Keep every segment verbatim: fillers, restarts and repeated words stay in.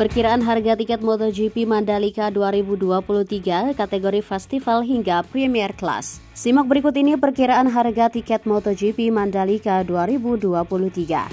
Perkiraan harga tiket MotoGP Mandalika dua ribu dua puluh tiga kategori festival hingga Premier Class. Simak berikut ini perkiraan harga tiket MotoGP Mandalika dua ribu dua puluh tiga.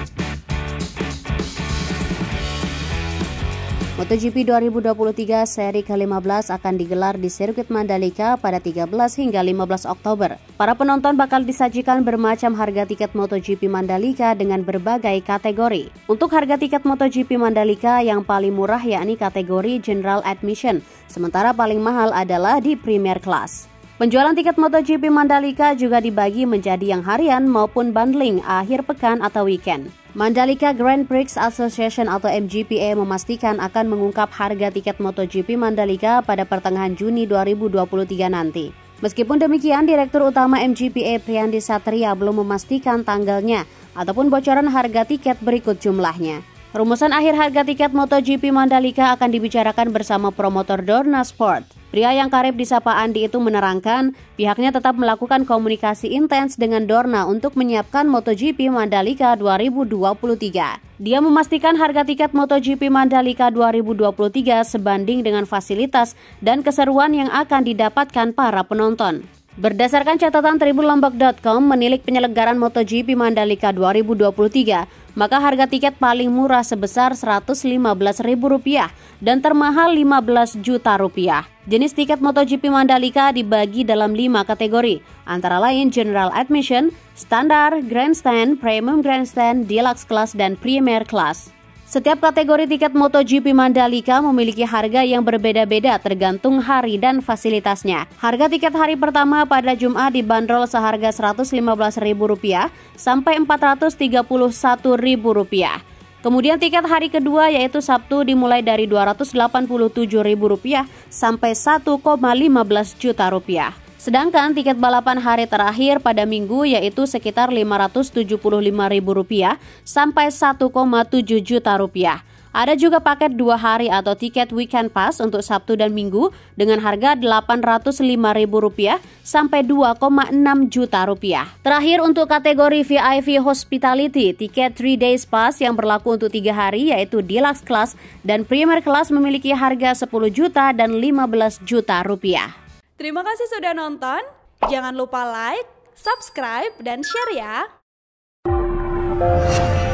MotoGP dua ribu dua puluh tiga seri ke lima belas akan digelar di sirkuit Mandalika pada tiga belas hingga lima belas Oktober. Para penonton bakal disajikan bermacam harga tiket MotoGP Mandalika dengan berbagai kategori. Untuk harga tiket MotoGP Mandalika yang paling murah yakni kategori General Admission, sementara paling mahal adalah di Premier Class. Penjualan tiket MotoGP Mandalika juga dibagi menjadi yang harian maupun bundling akhir pekan atau weekend. Mandalika Grand Prix Association atau M G P A memastikan akan mengungkap harga tiket MotoGP Mandalika pada pertengahan Juni dua ribu dua puluh tiga nanti. Meskipun demikian, Direktur Utama M G P A Priyandi Satria belum memastikan tanggalnya ataupun bocoran harga tiket berikut jumlahnya. Rumusan akhir harga tiket MotoGP Mandalika akan dibicarakan bersama promotor Dorna Sport. Pria yang karib disapa Andi itu menerangkan pihaknya tetap melakukan komunikasi intens dengan Dorna untuk menyiapkan MotoGP Mandalika dua ribu dua puluh tiga. Dia memastikan harga tiket MotoGP Mandalika dua ribu dua puluh tiga sebanding dengan fasilitas dan keseruan yang akan didapatkan para penonton. Berdasarkan catatan tribun lombok dot com menilik penyelenggaraan MotoGP Mandalika dua ribu dua puluh tiga, maka harga tiket paling murah sebesar seratus lima belas ribu rupiah dan termahal lima belas juta rupiah. Jenis tiket MotoGP Mandalika dibagi dalam lima kategori, antara lain General Admission, Standar, Grandstand, Premium Grandstand, Deluxe Class, dan Premier Class. Setiap kategori tiket MotoGP Mandalika memiliki harga yang berbeda-beda tergantung hari dan fasilitasnya. Harga tiket hari pertama pada Jumat dibanderol seharga seratus lima belas ribu rupiah sampai empat ratus tiga puluh satu ribu rupiah. Kemudian tiket hari kedua yaitu Sabtu dimulai dari dua ratus delapan puluh tujuh ribu rupiah sampai satu koma lima belas juta rupiah. Sedangkan tiket balapan hari terakhir pada Minggu yaitu sekitar lima ratus tujuh puluh lima ribu rupiah sampai satu koma tujuh juta rupiah. Ada juga paket dua hari atau tiket weekend pass untuk Sabtu dan Minggu dengan harga delapan ratus lima ribu rupiah sampai dua koma enam juta rupiah. Terakhir untuk kategori V I P Hospitality, tiket three days pass yang berlaku untuk tiga hari yaitu Deluxe Class dan Premier Class memiliki harga sepuluh juta dan lima belas juta rupiah. Terima kasih sudah nonton, jangan lupa like, subscribe, dan share ya!